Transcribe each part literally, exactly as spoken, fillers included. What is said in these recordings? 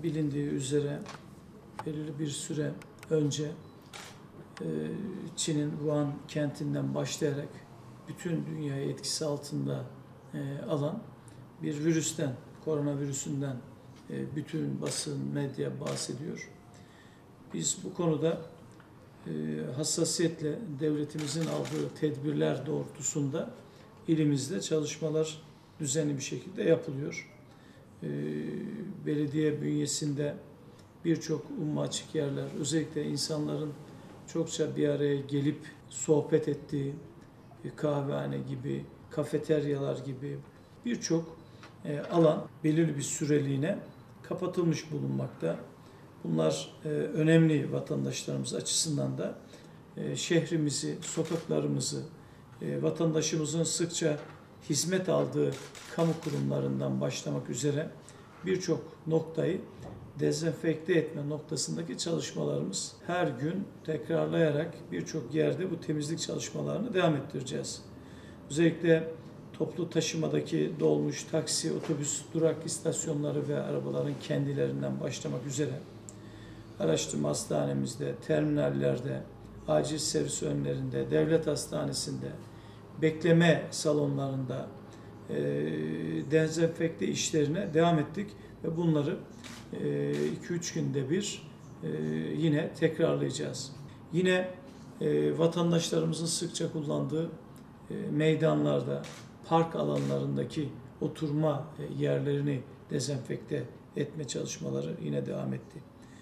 bilindiği üzere belirli bir süre önce e, Çin'in Wuhan kentinden başlayarak bütün dünyayı etkisi altında e, alan bir virüsten, koronavirüsünden e, bütün basın, medya bahsediyor. Biz bu konuda e, hassasiyetle devletimizin aldığı tedbirler doğrultusunda ilimizde çalışmalar düzenli bir şekilde yapılıyor. E, belediye bünyesinde birçok umma açık yerler, özellikle insanların çokça bir araya gelip sohbet ettiği kahvehane gibi, kafeteryalar gibi birçok alan belirli bir süreliğine kapatılmış bulunmakta. Bunlar önemli vatandaşlarımız açısından da şehrimizi, sokaklarımızı, vatandaşımızın sıkça hizmet aldığı kamu kurumlarından başlamak üzere birçok noktayı dezenfekte etme noktasındaki çalışmalarımız her gün tekrarlayarak birçok yerde bu temizlik çalışmalarını devam ettireceğiz. Özellikle toplu taşımadaki dolmuş, taksi, otobüs, durak istasyonları ve arabaların kendilerinden başlamak üzere araştırma hastanemizde, terminallerde, acil servis önlerinde, devlet hastanesinde, bekleme salonlarında e, dezenfekte işlerine devam ettik ve bunları iki üç günde bir yine tekrarlayacağız. Yine vatandaşlarımızın sıkça kullandığı meydanlarda, park alanlarındaki oturma yerlerini dezenfekte etme çalışmaları yine devam etti.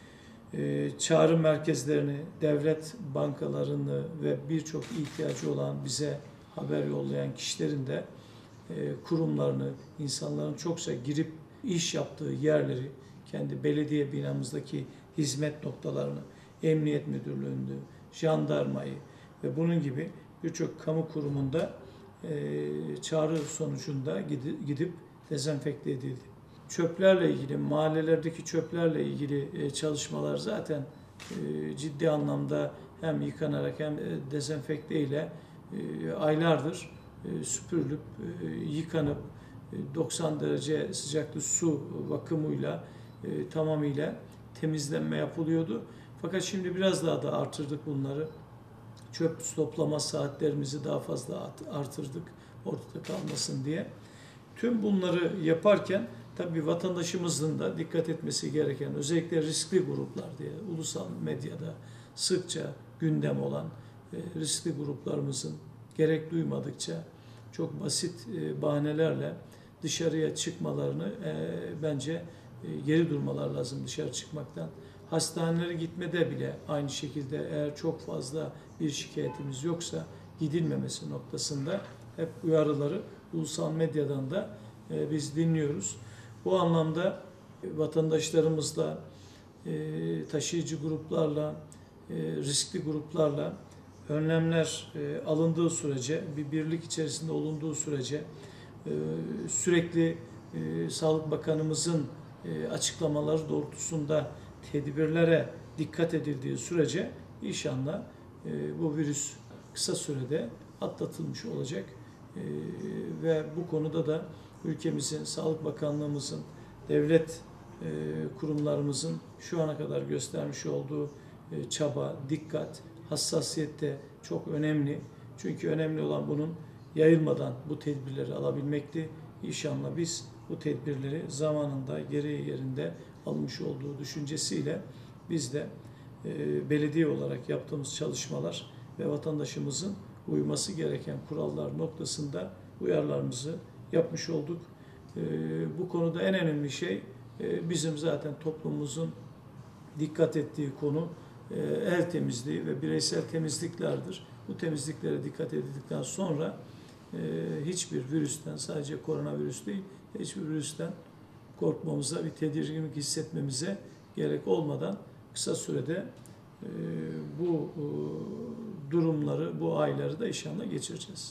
Çağrı merkezlerini, devlet bankalarını ve birçok ihtiyacı olan bize haber yollayan kişilerin de kurumlarını, insanların çokça girip iş yaptığı yerleri, kendi belediye binamızdaki hizmet noktalarını, emniyet müdürlüğünü, jandarmayı ve bunun gibi birçok kamu kurumunda e, çağrı sonucunda gidip dezenfekte edildi. Çöplerle ilgili, mahallelerdeki çöplerle ilgili e, çalışmalar zaten e, ciddi anlamda hem yıkanarak hem e, dezenfekte ile e, aylardır e, süpürülüp, e, yıkanıp, e, doksan derece sıcaklık su vakumuyla E, tamamıyla temizlenme yapılıyordu. Fakat şimdi biraz daha da artırdık bunları. Çöp toplama saatlerimizi daha fazla artırdık ortada kalmasın diye. Tüm bunları yaparken tabii vatandaşımızın da dikkat etmesi gereken, özellikle riskli gruplar diye ulusal medyada sıkça gündem olan e, riskli gruplarımızın gerek duymadıkça çok basit e, bahanelerle dışarıya çıkmalarını e, bence geri durmalar lazım dışarı çıkmaktan. Hastanelere gitmede bile aynı şekilde eğer çok fazla bir şikayetimiz yoksa gidilmemesi noktasında hep uyarıları ulusal medyadan da biz dinliyoruz. Bu anlamda vatandaşlarımızla, taşıyıcı gruplarla, riskli gruplarla önlemler alındığı sürece, bir birlik içerisinde olunduğu sürece sürekli Sağlık Bakanımızın açıklamaları doğrultusunda tedbirlere dikkat edildiği sürece inşallah bu virüs kısa sürede atlatılmış olacak ve bu konuda da ülkemizin, Sağlık Bakanlığımızın, devlet kurumlarımızın şu ana kadar göstermiş olduğu çaba, dikkat, hassasiyet de çok önemli. Çünkü önemli olan bunun yayılmadan bu tedbirleri alabilmekti. İnşallah biz bu tedbirleri zamanında, gereği yerinde almış olduğu düşüncesiyle biz de e, belediye olarak yaptığımız çalışmalar ve vatandaşımızın uyması gereken kurallar noktasında uyarılarımızı yapmış olduk. E, bu konuda en önemli şey e, bizim zaten toplumumuzun dikkat ettiği konu e, el temizliği ve bireysel temizliklerdir. Bu temizliklere dikkat edildikten sonra e, hiçbir virüsten, sadece koronavirüs değil, hiçbir virüsten korkmamıza, bir tedirginlik hissetmemize gerek olmadan kısa sürede e, bu e, durumları, bu ayları da inşallah geçireceğiz.